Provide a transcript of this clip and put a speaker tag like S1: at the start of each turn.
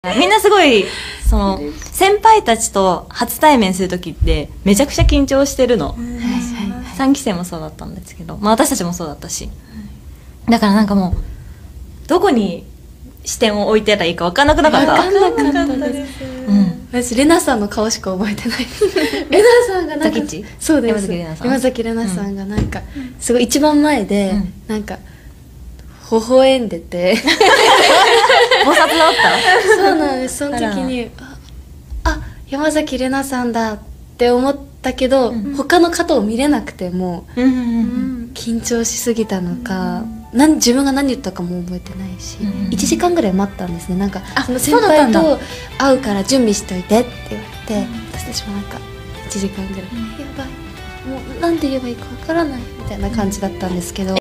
S1: みんなすごい、先輩たちと初対面するときってめちゃくちゃ緊張してるの。3期生もそうだったんですけど、まあ私たちもそうだったし。だからなんかもう、どこに視点を置いてたらいいか分かんなくなかった。
S2: 分かんなかったです。私、レナさんの顔しか覚えてない。レナさんがなんか、そうです。山崎レナさんがなんか、すごい一番前で、なんか、微笑んでて。
S1: 菩薩だった？
S2: そうなんです。その時に、山崎怜奈さんだって思ったけど、他の方を見れなくても緊張しすぎたのか、自分が何言ったかも覚えてないし、1時間ぐらい待ったんですね。なんかその先輩と会うから準備しといてって言われて、私たちもなんか1時間ぐらい、やばい、もう何て言えばいいかわからないみたいな感じだったんですけど。